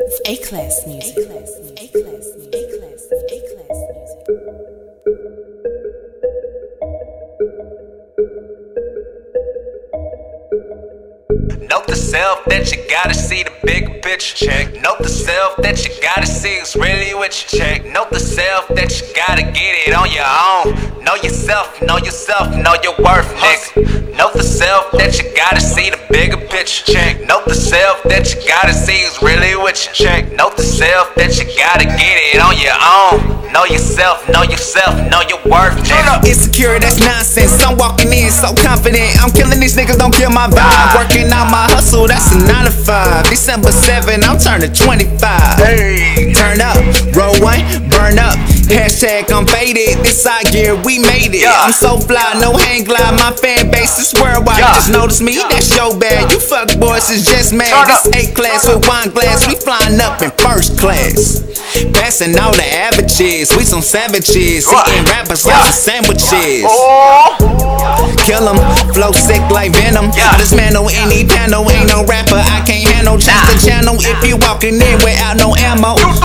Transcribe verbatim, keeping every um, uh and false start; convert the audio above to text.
A-class music. A-class music. A-class music. A-class music. A-class music. Note to self that you gotta see the bigger picture. Check. Note to self that you gotta see who's really with you. Check. Note to self that you gotta get it on your own. Know yourself, know yourself, know your worth, nigga. Note to self that you gotta see the bigger picture. Check. Note to self that you gotta see who's really with you. Check. Note to self that you gotta get it on your own. Know yourself, know yourself, know your worth, nigga. Insecure, that's nonsense. I'm walking in so confident. I'm killing these niggas, don't kill my vibe. Working out my hustle, that's a nine to five. December seventh, I'm turning twenty-five. Hey. Turn up, roll one, burn up. Hashtag I'm faded, this our gear, we made it. Yeah. I'm so fly, no hang glide. My fan base is worldwide. Yeah. Just notice me, that's your bad. You fuck boys is just mad. Turn This up. A-class with wine glass, we flying up in first class. Passing all the averages, we some savages. Eating rappers like some sandwiches. Oh. Kill 'em, flow sick like venom. Yeah. Dismantle any panel, ain't no rapper I can't handle. Change the channel if you walking in without no ammo.